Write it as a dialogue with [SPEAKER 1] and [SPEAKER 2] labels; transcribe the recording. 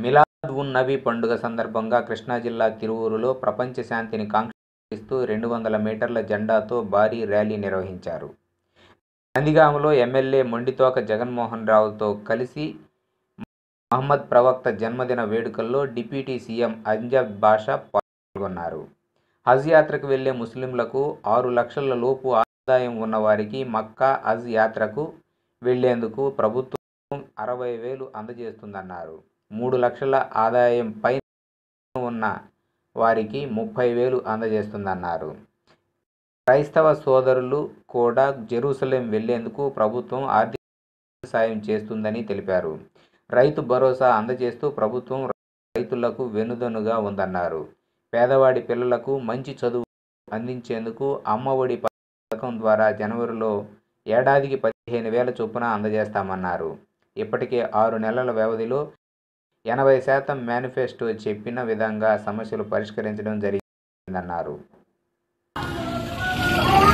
[SPEAKER 1] మిలాద్ ఉన్ నబీ పండుగ సందర్భంగా కృష్ణా జిల్లా తిరువూరులో ప్రపంచ శాంతిని కాంక్షిస్తూ 200 మీటర్ల జెండాతో భారీ ర్యాలీ నిర్వహించారు. నందిగామలో ఎమ్మెల్యే మొండితోక జగన్మోహన్ రావుతో కలిసి మహమ్మద్ ప్రవక్త జన్మదిన వేడుకల్లో డిప్యూటీ సీఎం అంజద్ బాషా పాల్గొన్నారు. హజ్ యాత్రకు వెళ్లే ముస్లింలకు 6 లక్షల లోపు ఆదాయం ఉన్నవారికి మక్కా హజ్ యాత్రకు వెళ్లేందుకు ప్రభుత్వం 60,000 అందజేస్తుందన్నారు. 3 లక్షల ఆదాయం పైన ఉన్న వారికి 30,000 అందజేస్తుందన్నారు. క్రైస్తవ సోదరులు కూడా జెరూసలేం వెళ్లేందుకు ప్రభుత్వం ఆర్థిక సాయం చేస్తుందని తెలిపారు. రైతు భరోసా అందజేస్తూ ప్రభుత్వం రైతులకు వెన్నుదన్నుగా ఉందన్నారు. పేదవాడి పిల్లలకు మంచి చదువు అందించేందుకు అమ్మఒడి పథకం ద్వారా జనవరిలో ఏడాదికి 15,000 చొప్పున అందజేస్తామన్నారు. ఇప్పటికే 6 నెలల వ్యవధిలో 80% మేనిఫెస్టో చెప్పిన విధంగా సమస్యలు పరిష్కరించడం జరిగిందన్నారు.